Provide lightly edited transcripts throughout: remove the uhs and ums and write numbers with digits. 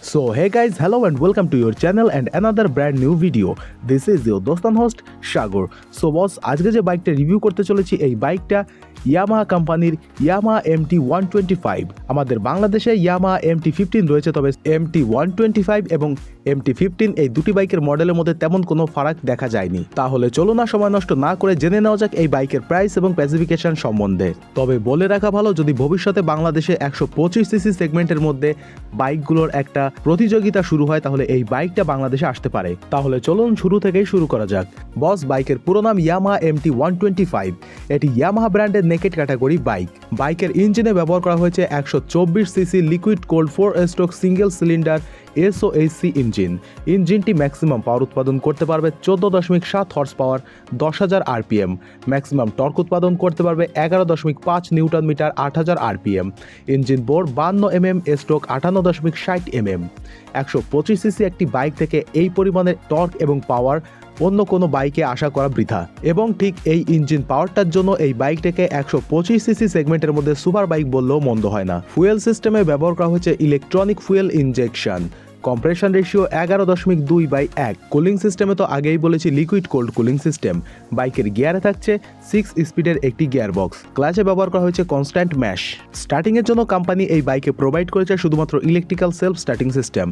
So hey guys, hello and welcome to your channel and another brand new video. This is your दोस्त and host Sagar. So boss, আজকে যে বাইকটা review করতে চলেছি এই বাইকটা Yamaha কোম্পানির Yamaha MT-125। আমাদের বাংলাদেশে Yamaha MT-15 রয়েছে, তবে MT-125 এবং MT-15 এই দুটি বাইকের মডেলের মধ্যে তেমন কোনো ফারাক দেখা যায়নি। তাহলে চলো না সময় নষ্ট না করে জেনে নেওয়া যাক এই বাইকের প্রাইস এবং স্পেসিফিকেশন সম্বন্ধে। তবে বলে রাখা ভালো, যদি ভবিষ্যতে বাংলাদেশে 125 সিসি সেগমেন্টের মধ্যে বাইকগুলোর একটা প্রতিযোগিতা শুরু হয় তাহলে এই বাইকটা বাংলাদেশে আসতে পারে। তাহলে চলুন শুরু থেকেই শুরু করা যাক। বস, বাইকের পুরো নাম Yamaha MT-125। এটি Yamaha ব্র্যান্ডের নেকেড ক্যাটাগরি বাইক। বাইকের ইঞ্জিনে ব্যবহার করা হয়েছে 124 cc liquid cooled 4 stroke single cylinder SOHC ইঞ্জিনটি ম্যাক্সিমাম পাওয়ার উৎপাদন করতে পারবে 14.7 horse power 10,000 RPM। Maximum torque উৎপাদন করতে পারবে 11.5 newton metre 8,000 RPM। Engine bore 52 mm stroke 58.60 mm। 125 cc একটি বাইক থেকে এই পরিমাণের টর্ক এবং পাওয়ার অন্য কোনো বাইকে আশা করা বৃথা, এবং ঠিক এই ইঞ্জিন পাওয়ারটার জন্য এই বাইকটাকে 125 সিসি সেগমেন্টের মধ্যে সুপার বাইক বললেও মন্দ হয় না। ফুয়েল সিস্টেমে ব্যবহার করা হয়েছে electronic fuel injection. Compression ratio 11.2/1। Cooling সিস্টেমে তো আগেই বলেছি লিকুইড কোল্ড কুলিং সিস্টেম। বাইকের গিয়ারে থাকছে 6 স্পিডের একটি গিয়ার বক্স। ক্লাচে ব্যবহার করা হয়েছে কনস্ট্যান্ট ম্যাশ। স্টার্টিংয়ের জন্য কোম্পানি এই বাইকে প্রোভাইড করেছে শুধুমাত্র electrical self starting system.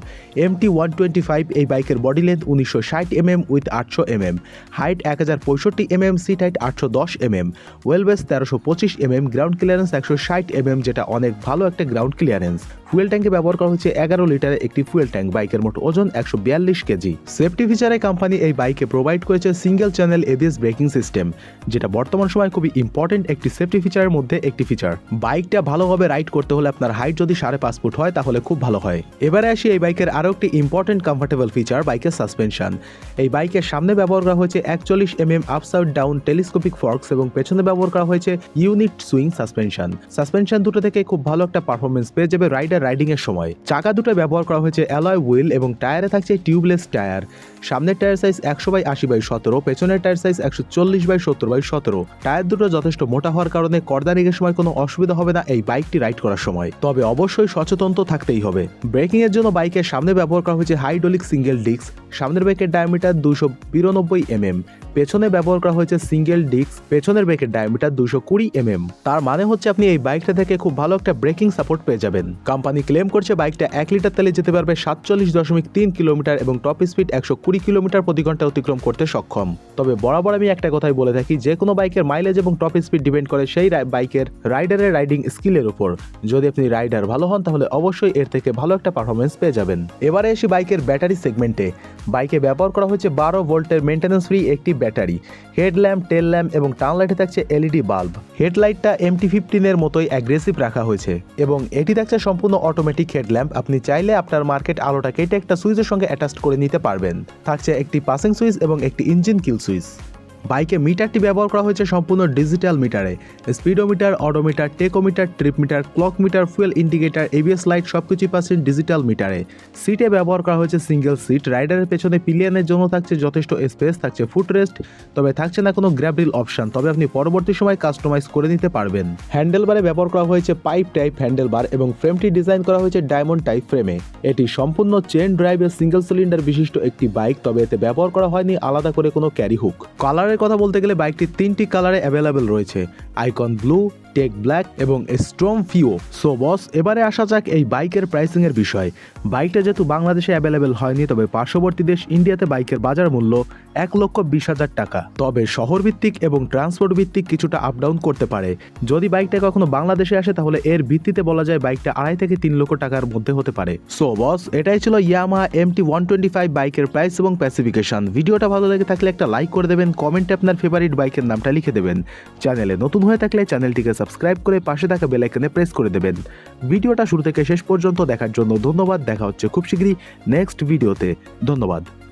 MT-125 এই বাইকের body length 1960 mm width 800 mm, height 1065 mm, seat height 810 mm, wheel base 1325 mm, ground clearance 160 mm, যেটা অনেক ভালো একটা গ্রাউন্ড ক্লিয়ারেন্স। ফুয়েল ট্যাঙ্কে ব্যবহার করা হয়েছে 11 লিটারের একটি ফুয়েল ট্যাঙ্ক। বাইকের মোট ওজন 142 কেজি। সেফটি ফিচারে কোম্পানি এই বাইকে প্রোভাইড করেছে single channel ABS braking system, যেটা বর্তমান সময় খুবই ইম্পর্টেন্ট একটি সেফটি ফিচারের মধ্যে একটি ফিচার। বাইকটা ভালোভাবে রাইড করতে হলে আপনার হাইট যদি 5.5 ফুট হয় তাহলে খুব ভালো হয়। এবারে আসি এই বাইকের আরও একটি ইম্পর্টেন্ট কমফোর্টেবল ফিচার, বাইকের সাসপেনশন। এই বাইকের সামনে ব্যবহার করা হয়েছে 41 mm upside down telescopic forks এবং পেছনে ব্যবহার করা হয়েছে ইউনিট সুইং সাসপেনশন। সাসপেনশন দুটো থেকে খুব ভালো একটা পারফরমেন্স পেয়ে যাবে রাইডিং এর সময়। চাকা দুটো ব্যবহার করা হয়েছে অ্যালয় হুইল এবং টায়ারে থাকছে টিউবলেস টায়ার। সামনের টায়ার সাইজ 100/80/17, পেছনের টায়ার সাইজ 140/70/17। টায়ার দুটো যথেষ্ট মোটা হওয়ার কারণে কর্দারিংয়ের সময় কোনো অসুবিধা হবে না এই বাইকটি রাইড করার সময়। তবে অবশ্যই সচেতন তো থাকতেই হবে। ব্রেকিং এর জন্য বাইকের সামনে ব্যবহার করা হয়েছে হাইড্রোলিক সিঙ্গেল ডিস্ক। সামনের ব্রেকের ডায়ামিটার 292 mm, পেছনে ব্যবহার করা হয়েছে সিঙ্গেল ডিস্ক। পেছনের ব্রেকের ডায়ামিটার 220 mm। তার মানে হচ্ছে আপনি এই বাইকটা থেকে খুব ভালো একটা ব্রেকিং সাপোর্ট পেয়ে যাবেন। কোম্পানি ক্লেম করছে বাইকটা 1 লিটার তেলে যেতে পারবে 47.3 কিলোমিটার এবং টপ স্পিড 120 কিলোমিটার প্রতি ঘন্টা অতিক্রম করতে সক্ষম। তবে বরাবর আমি একটা কথাই বলে থাকি, যে কোনো বাইকের মাইলেজ এবং টপ স্পিড ডিপেন্ড করে সেই বাইকের রাইডারের রাইডিং স্কিলের উপর। যদি আপনি রাইডার ভালো হন তাহলে অবশ্যই এর থেকে ভালো একটা পারফরমেন্স পেয়ে যাবেন। এবারে এসে বাইকের ব্যাটারি সেগমেন্টে। বাইকে ব্যবহার করা হয়েছে 12 ভোল্টের মেইনটেন্যান্স ফ্রি একটি ব্যাটারি। হেডল্যাম্প, টেল ল্যাম্প এবং টার্ন লাইটে থাকছে LED বাল্ব। হেডলাইটটা MT-15 এর মতোই অ্যাগ্রেসিভ রাখা হয়েছে এবং এটি থাকছে সম্পূর্ণ অটোমেটিক হেডল্যাম্প। আপনি চাইলে আপনার মার্কেট আলোটা কেটে একটা সুইচের সঙ্গে অ্যাটাচ করে নিতে পারবেন। থাকছে একটি পাসিং সুইচ এবং একটি ইঞ্জিন কিল সুইচ। বাইকে মিটারটি ব্যবহার করা হয়েছে সম্পূর্ণ ডিজিটাল মিটারে। Speedometer, odometer, tachometer, trip meter, clock meter, fuel indicator, ABS light সবকিছুই পাচ্ছেন ডিজিটাল মিটারে। সিটে ব্যবহার করা হয়েছে সিঙ্গেল সিট। রাইডারের পেছনে পিলিয়নের জন্য থাকছে যথেষ্ট স্পেস, থাকছে ফুটরেস্ট, তবে থাকছে না কোনো গ্র্যাব রিল অপশন, তবে আপনি পরবর্তী সময় কাস্টমাইজ করে নিতে পারবেন। হ্যান্ডেলবারে ব্যবহার করা হয়েছে পাইপ টাইপ হ্যান্ডেলবার এবং ফ্রেমটি ডিজাইন করা হয়েছে ডায়মন্ড টাইপ ফ্রেমে। এটি সম্পূর্ণ চেন ড্রাইভের সিঙ্গেল সিলিন্ডার বিশিষ্ট একটি বাইক, তবে এতে ব্যবহার করা হয়নি আলাদা করে কোনো ক্যারি হুক। কালারের কথা বলতে গেলে বাইকটি 3টি কালারে অ্যাভেলেবেল রয়েছে, আইকন ব্লু, টেক ব্ল্যাক এবং স্ট্রং ফিও। সো বস, এবারে আসা যাক এই বাইকের প্রাইসিং এর বিষয়। বাইকটা যেহেতু বাংলাদেশে অ্যাভেলেবেল হয়নি, তবে পার্শ্ববর্তী দেশ ইন্ডিয়াতে বাইকের বাজার মূল্য 1,20,000 টাকা। তবে শহর ভিত্তিক এবং ট্রান্সপোর্ট ভিত্তিক কিছুটা আপ ডাউন করতে পারে। যদি বাইকটা কখনো বাংলাদেশে আসে তাহলে এর ভিত্তিতে বলা যায় বাইকটা 2.5 থেকে 3 লক্ষ টাকার মধ্যে হতে পারে। সো বস, এটাই ছিল Yamaha MT-125 বাইকের প্রাইস এবং স্পেসিফিকেশন। ভিডিওটা ভালো লেগে থাকলে একটা লাইক করে দেবেন, কমেন্টে আপনার ফেভারিট বাইকের নামটা লিখে দেবেন। চ্যানেলে নতুন হয়ে থাকলে চ্যানেলটিকে সাবস্ক্রাইব করে পাশে থাকা বেল আইকনে প্রেস করে দেবেন। ভিডিওটা শুরু থেকে শেষ পর্যন্ত দেখার জন্য ধন্যবাদ। দেখা হচ্ছে খুব শীঘ্রই নেক্সট ভিডিওতে। ধন্যবাদ।